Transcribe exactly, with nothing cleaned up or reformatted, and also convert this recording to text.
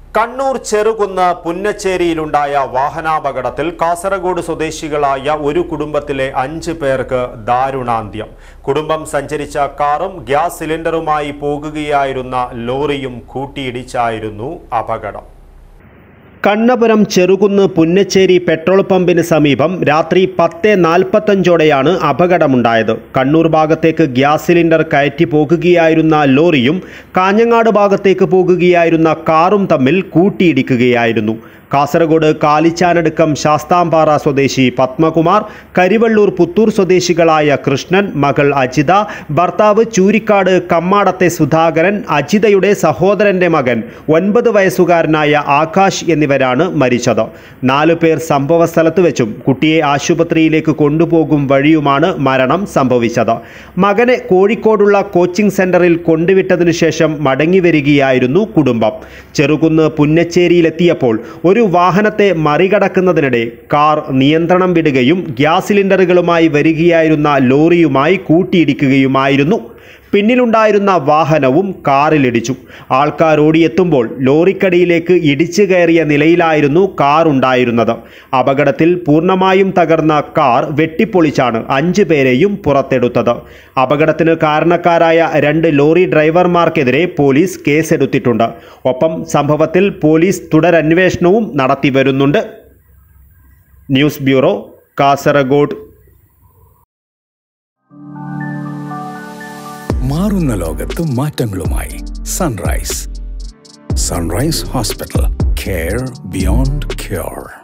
കണ്ണൂർ ചെറുകുന്ന് പുന്നച്ചേരിയിലുണ്ടായ വാഹനാപകടത്തിൽ കാസർഗോഡ് സ്വദേശികളായ ഒരു കുടുംബത്തിലെ അഞ്ച് പേർക്ക് ദാരുണാന്ത്യം. കുടുംബം സഞ്ചരിച്ച കാറും ഗ്യാസ് സിലിണ്ടറുമായി പോകുകയായിരുന്ന ലോറിയും കൂട്ടിയിടിച്ചായിരുന്നു അപകടം. കണ്ണപുരം ചെറുകുന്ന് പുന്നച്ചേരി പെട്രോൾ പമ്പിന് സമീപം രാത്രി പത്ത് നാൽപ്പത്തഞ്ചോടെയാണ് അപകടമുണ്ടായത്. കണ്ണൂർ ഭാഗത്തേക്ക് ഗ്യാസ് സിലിണ്ടർ കയറ്റി പോകുകയായിരുന്ന ലോറിയും കാഞ്ഞങ്ങാട് ഭാഗത്തേക്ക് പോകുകയായിരുന്ന കാറും തമ്മിൽ കൂട്ടിയിടിക്കുകയായിരുന്നു. കാസർഗോഡ് കാലിച്ചാനടുക്കം ശാസ്താംപാറ സ്വദേശി പത്മകുമാർ, കരിവള്ളൂർ പുത്തൂർ സ്വദേശികളായ കൃഷ്ണൻ, മകൾ അജിത, ഭർത്താവ് ചൂരിക്കാട് കമ്മാടത്തെ സുധാകരൻ, അജിതയുടെ സഹോദരന്റെ മകൻ ഒൻപത് വയസ്സുകാരനായ ആകാശ് എന്നിവരാണ് മരിച്ചത്. നാലു പേർ സംഭവ സ്ഥലത്ത് വെച്ചും കുട്ടിയെ ആശുപത്രിയിലേക്ക് കൊണ്ടുപോകും വഴിയുമാണ് മരണം സംഭവിച്ചത്. മകനെ കോഴിക്കോടുള്ള കോച്ചിംഗ് സെന്ററിൽ കൊണ്ടുവിട്ടതിനു ശേഷം മടങ്ങി വരികയായിരുന്നു കുടുംബം. ചെറുകുന്ന് പുന്നച്ചേരിയിലെത്തിയപ്പോൾ ഒരു ഒരു വാഹനത്തെ മറികടക്കുന്നതിനിടെ കാർ നിയന്ത്രണം വിടുകയും ഗ്യാസ് സിലിണ്ടറുകളുമായി വരികയായിരുന്ന ലോറിയുമായി കൂട്ടിയിടിക്കുകയുമായിരുന്നു. പിന്നിലുണ്ടായിരുന്ന വാഹനവും കാറിലിടിച്ചു. ആൾക്കാർ ഓടിയെത്തുമ്പോൾ ലോറിക്കടിയിലേക്ക് ഇടിച്ചു കയറിയ നിലയിലായിരുന്നു കാർ ഉണ്ടായിരുന്നത്. അപകടത്തിൽ പൂർണ്ണമായും തകർന്ന കാർ വെട്ടിപ്പൊളിച്ചാണ് അഞ്ചു പേരെയും പുറത്തെടുത്തത്. അപകടത്തിന് കാരണക്കാരായ രണ്ട് ലോറി ഡ്രൈവർമാർക്കെതിരെ പോലീസ് കേസെടുത്തിട്ടുണ്ട്. ഒപ്പം സംഭവത്തിൽ പോലീസ് തുടരന്വേഷണവും നടത്തിവരുന്നുണ്ട്. News bureau, Kasaragod. മാറുന്ന ലോകത്ത് മാറ്റങ്ങളുമായി Sunrise. Sunrise hospital. Care beyond cure.